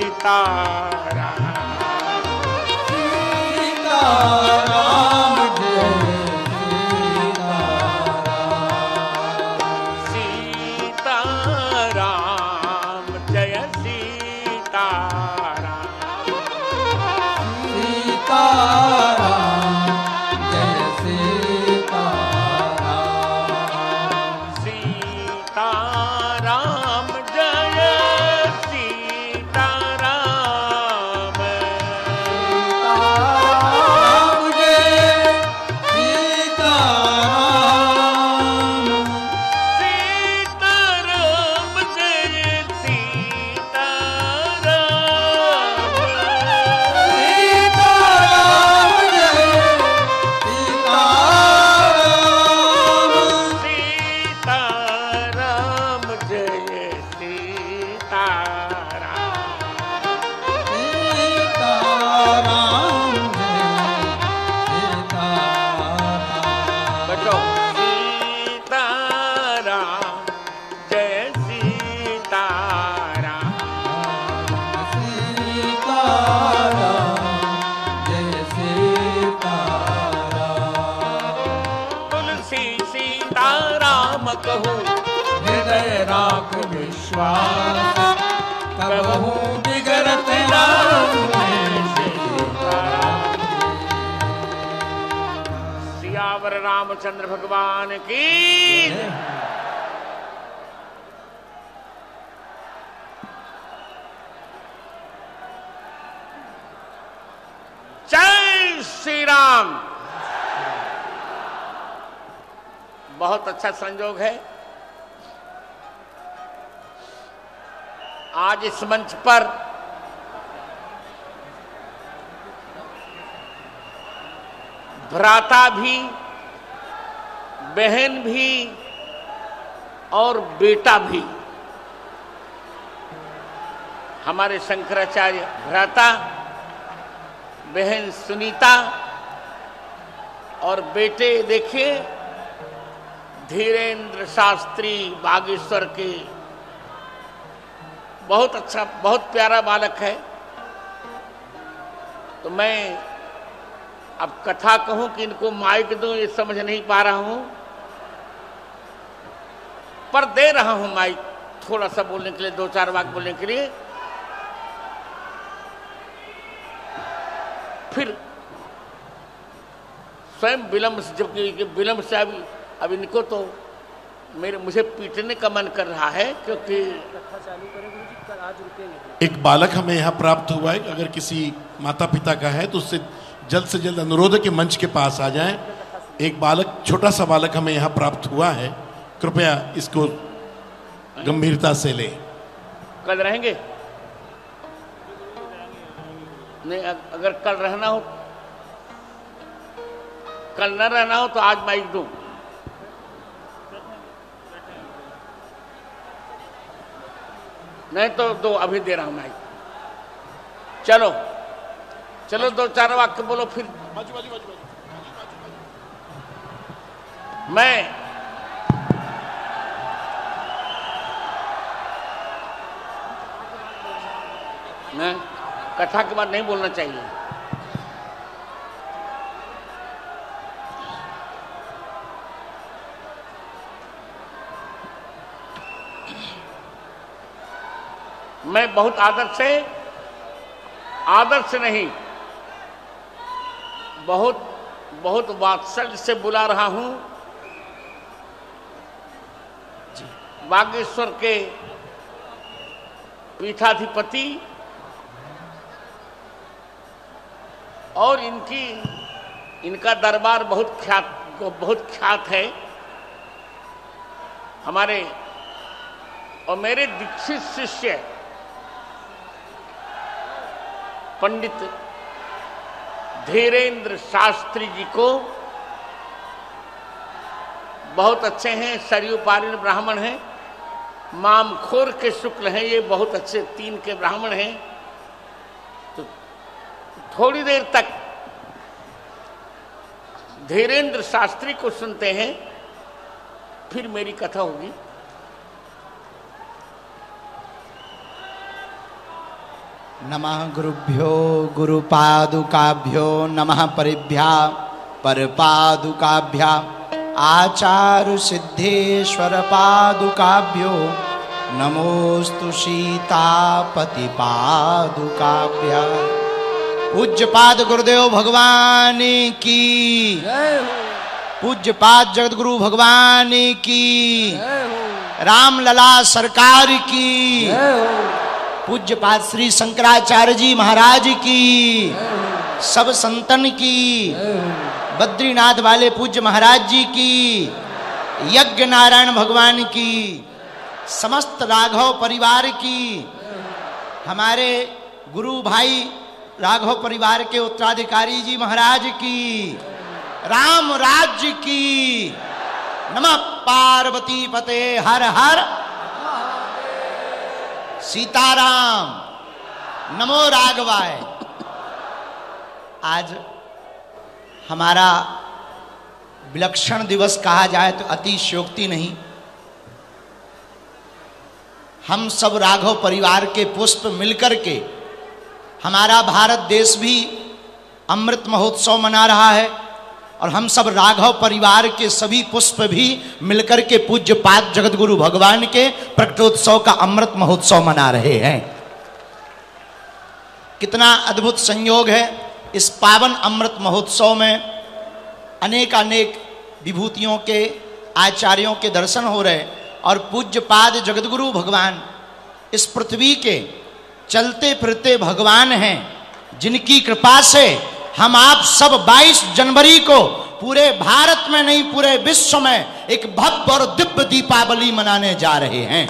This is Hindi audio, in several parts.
सियावर रामचंद्र भगवान की। जय श्री राम। बहुत अच्छा संयोग है, आज इस मंच पर भ्राता भी, बहन भी और बेटा भी, हमारे शंकराचार्य भ्राता, बहन सुनीता और बेटे देखिए धीरेन्द्र शास्त्री बागेश्वर के। बहुत अच्छा, बहुत प्यारा बालक है। तो मैं अब कथा कहूं कि इनको माइक दूं, ये समझ नहीं पा रहा हूं, पर दे रहा हूं माइक थोड़ा सा बोलने के लिए, दो चार वाक्य बोलने के लिए। फिर स्वयं विलंब से, जबकि विलंब से अब इनको तो मुझे पीटने का मन कर रहा है, क्योंकि एक बालक हमें यहाँ प्राप्त हुआ है। अगर किसी माता पिता का है तो उससे जल्द से जल्द अनुरोध है कि मंच के पास आ जाएं। एक बालक, छोटा सा बालक हमें यहाँ प्राप्त हुआ है, कृपया इसको गंभीरता से ले। कल रहेंगे? नहीं, अगर कल रहना हो, कल न रहना हो तो आज माइक दूं। नहीं तो दो, अभी दे रहा हूं माइक। चलो चलो, दो चार वाक्य बोलो फिर। मैं कथा के बाद नहीं बोलना चाहिए। मैं बहुत आदर से नहीं, बहुत वात्सल्य से बुला रहा हूं बागेश्वर के पीठाधिपति और इनका दरबार बहुत ख्यात है। हमारे और मेरे दीक्षित शिष्य पंडित धीरेन्द्र शास्त्री जी को बहुत अच्छे हैं, सरयू पारीण ब्राह्मण हैं, मामखोर के शुक्ल हैं, ये बहुत अच्छे 3 के ब्राह्मण हैं। तो थोड़ी देर तक धीरेन्द्र शास्त्री को सुनते हैं, फिर मेरी कथा होगी। नमः गुरुभ्यो गुरुपादुकाभ्यो नमः परिभ्या परपादुकाभ्या आचार्य सिद्धेश्वर पादुकाभ्यो नमोस्तु सीतापति पादुकाभ्या। पूज्य पाद गुरुदेव भगवान की, पूज्य पाद जगतगुरु भगवान की, रामलला सरकार की, पूज्य पाद श्री शंकराचार्य जी महाराज की, सब संतन की, बद्रीनाथ वाले पूज्य महाराज जी की, यज्ञ नारायण भगवान की, समस्त राघव परिवार की, हमारे गुरु भाई राघव परिवार के उत्तराधिकारी जी महाराज की, राम राज्य की। नमः पार्वती पते हर हर सीताराम, नमो राघवाय। आज हमारा विलक्षण दिवस कहा जाए तो अतिशयोक्ति नहीं। हम सब राघव परिवार के पुष्प मिलकर के, हमारा भारत देश भी अमृत महोत्सव मना रहा है और हम सब राघव परिवार के सभी पुष्प भी मिलकर के पूज्य पाद जगतगुरु भगवान के प्रकटोत्सव का अमृत महोत्सव मना रहे हैं। कितना अद्भुत संयोग है। इस पावन अमृत महोत्सव में अनेक अनेक विभूतियों के आचार्यों के दर्शन हो रहे और पूज्य पाद जगतगुरु भगवान इस पृथ्वी के चलते फिरते भगवान हैं, जिनकी कृपा से हम आप सब 22 जनवरी को पूरे भारत में नहीं पूरे विश्व में एक भव्य और दिव्य दीपावली मनाने जा रहे हैं।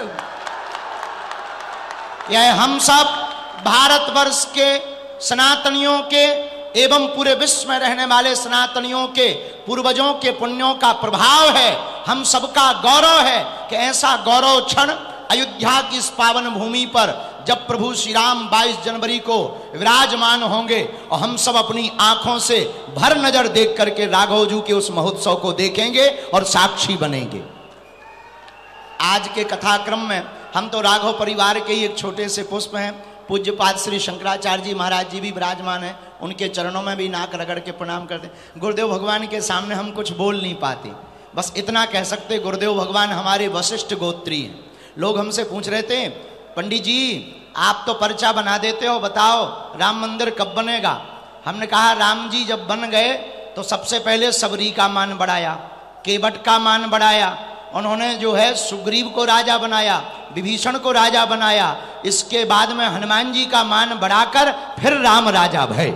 यह हम सब भारतवर्ष के सनातनियों के एवं पूरे विश्व में रहने वाले सनातनियों के पूर्वजों के पुण्यों का प्रभाव है। हम सबका गौरव है कि ऐसा गौरव क्षण अयोध्या की इस पावन भूमि पर जब प्रभु श्री राम 22 जनवरी को विराजमान होंगे और हम सब अपनी आंखों से भर नजर देख करके राघव जी के उस महोत्सव को देखेंगे और साक्षी बनेंगे। आज के कथाक्रम में हम तो राघव परिवार के ही एक छोटे से पुष्प हैं। पूज्य पाद श्री शंकराचार्य जी महाराज जी भी विराजमान हैं, उनके चरणों में भी नाक रगड़ के प्रणाम करते। गुरुदेव भगवान के सामने हम कुछ बोल नहीं पाते, बस इतना कह सकते गुरुदेव भगवान हमारे वशिष्ठ गोत्री हैं। लोग हमसे पूछ रहे थे, पंडित जी आप तो पर्चा बना देते हो, बताओ राम मंदिर कब बनेगा। हमने कहा राम जी जब बन गए तो सबसे पहले सबरी का मान बढ़ाया, केवट का मान बढ़ाया, उन्होंने जो है सुग्रीव को राजा बनाया, विभीषण को राजा बनाया, इसके बाद में हनुमान जी का मान बढ़ाकर फिर राम राजा भये।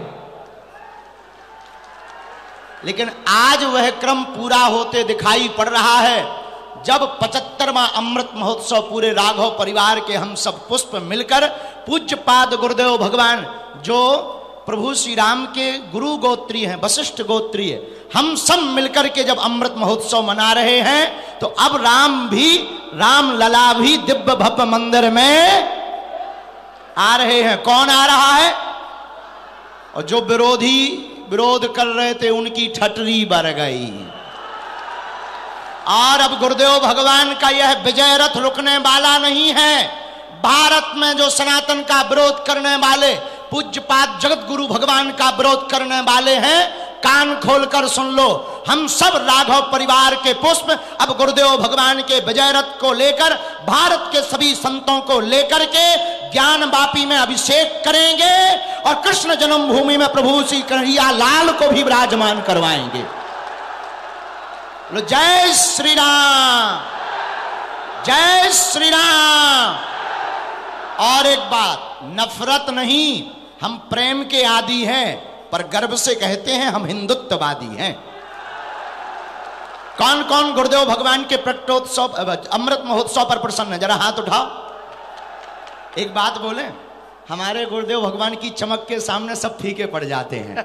लेकिन आज वह क्रम पूरा होते दिखाई पड़ रहा है जब 75वां अमृत महोत्सव पूरे राघव परिवार के हम सब पुष्प मिलकर पूज्य पाद गुरुदेव भगवान जो प्रभु श्री राम के गुरु गोत्री हैं, वशिष्ठ गोत्री है, हम सब मिलकर के जब अमृत महोत्सव मना रहे हैं तो अब राम लला भी दिव्य भव्य मंदिर में आ रहे हैं। कौन आ रहा है? और जो विरोध कर रहे थे उनकी ठटरी बर गई। और अब गुरुदेव भगवान का यह विजय रथ रुकने वाला नहीं है। भारत में जो सनातन का विरोध करने वाले, पूज्य पाद जगत गुरु भगवान का विरोध करने वाले हैं, कान खोलकर सुन लो। हम सब राघव परिवार के पुष्प अब गुरुदेव भगवान के विजय रथ को लेकर भारत के सभी संतों को लेकर के ज्ञान वापी में अभिषेक करेंगे और कृष्ण जन्मभूमि में प्रभु श्री कन्हैया लाल को भी विराजमान करवाएंगे। जय श्री राम, जय श्री राम। और एक बात, नफरत नहीं, हम प्रेम के आदी हैं, पर गर्व से कहते हैं हम हिंदुत्ववादी हैं। कौन कौन गुरुदेव भगवान के प्रकटोत्सव अमृत महोत्सव पर प्रसन्न है? जरा हाथ उठाओ। एक बात बोले, हमारे गुरुदेव भगवान की चमक के सामने सब फीके पड़ जाते हैं।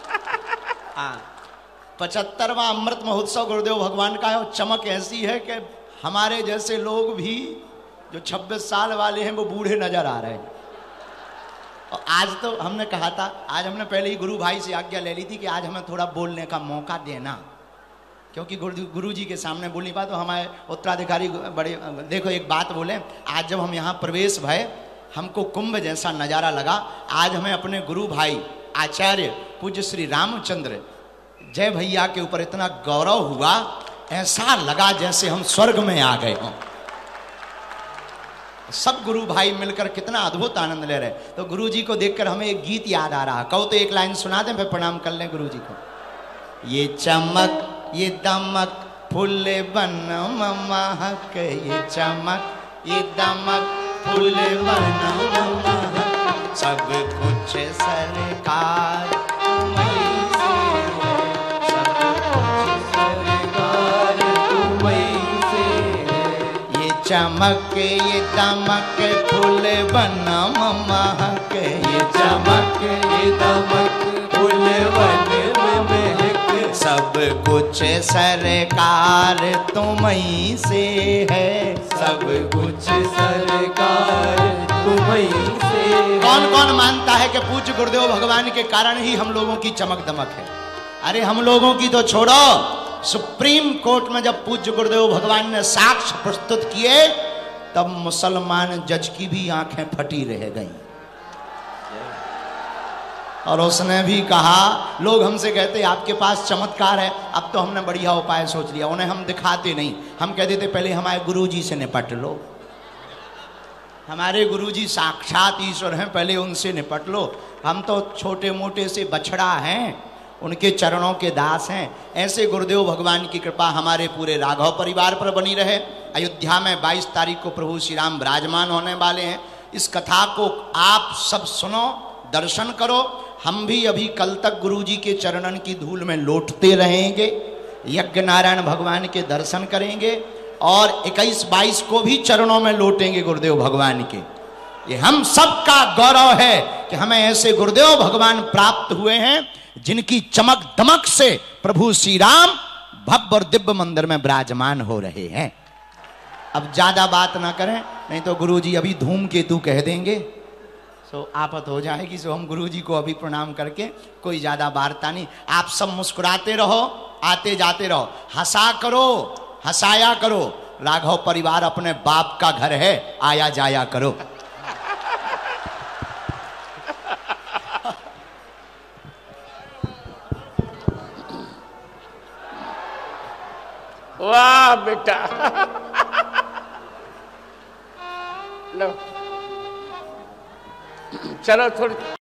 75वां अमृत महोत्सव गुरुदेव भगवान का है और चमक ऐसी है कि हमारे जैसे लोग भी जो 26 साल वाले हैं वो बूढ़े नजर आ रहे हैं। और आज तो हमने कहा था, आज हमने पहले ही गुरु भाई से आज्ञा ले ली थी कि आज हमें थोड़ा बोलने का मौका देना, क्योंकि गुरु जी के सामने बोल नहीं पाए। तो हमारे उत्तराधिकारी बड़े, देखो एक बात बोले, आज जब हम यहाँ प्रवेश भय हमको कुंभ जैसा नजारा लगा। आज हमें अपने गुरु भाई आचार्य पूज्य श्री रामचंद्र जय भैया के ऊपर इतना गौरव हुआ, ऐसा लगा जैसे हम स्वर्ग में आ गए हों। सब गुरु भाई मिलकर कितना अद्भुत आनंद ले रहे। तो गुरु जी को देखकर हमें एक गीत याद आ रहा। कहो तो एक लाइन सुना दें, फिर प्रणाम कर लें गुरु जी को। ये चमक ये दमक फूल बन महक, ये चमक ये दमक फूल बन महक, सब कुछ सरकार तुम्हीं से है, सब कुछ सरकार तुम्हीं से है। ये चमक ये दमक फूल बन महक, ये चमक ये दमक फूल बन महक, सब कुछ सरकार तुम्हीं से है, सब कुछ सरकार तुम्हीं से। कौन कौन मानता है कि पूज्य गुरुदेव भगवान के कारण ही हम लोगों की चमक दमक है? अरे हम लोगों की तो छोड़ो, सुप्रीम कोर्ट में जब पूज्य गुरुदेव भगवान ने साक्ष्य प्रस्तुत किए तब मुसलमान जज की भी आंखें फटी रह गईं। और उसने भी कहा, लोग हमसे कहते आपके पास चमत्कार है, अब तो हमने बढ़िया उपाय सोच लिया। उन्हें हम दिखाते नहीं, हम कह देते पहले हमारे गुरुजी से निपट लो। हमारे गुरुजी साक्षात ईश्वर हैं, पहले उनसे निपट लो। हम तो छोटे मोटे से बछड़ा हैं, उनके चरणों के दास हैं। ऐसे गुरुदेव भगवान की कृपा हमारे पूरे राघव परिवार पर बनी रहे। अयोध्या में 22 तारीख को प्रभु श्री राम विराजमान होने वाले हैं। इस कथा को आप सब सुनो, दर्शन करो। हम भी अभी कल तक गुरुजी के चरणन की धूल में लौटते रहेंगे, यज्ञ नारायण भगवान के दर्शन करेंगे और 21-22 को भी चरणों में लौटेंगे गुरुदेव भगवान के। ये हम सबका गौरव है कि हमें ऐसे गुरुदेव भगवान प्राप्त हुए हैं जिनकी चमक दमक से प्रभु श्री राम भव्य और दिव्य मंदिर में विराजमान हो रहे हैं। अब ज्यादा बात ना करें, नहीं तो गुरुजी अभी धूमकेतु कह देंगे, सो आफत हो जाएगी। सो हम गुरुजी को अभी प्रणाम करके कोई ज्यादा वार्ता नहीं। आप सब मुस्कुराते रहो, आते जाते रहो, हंसा करो, हंसाया करो। राघव परिवार अपने बाप का घर है, आया जाया करो। वाह बेटा। लो चलो थोड़ी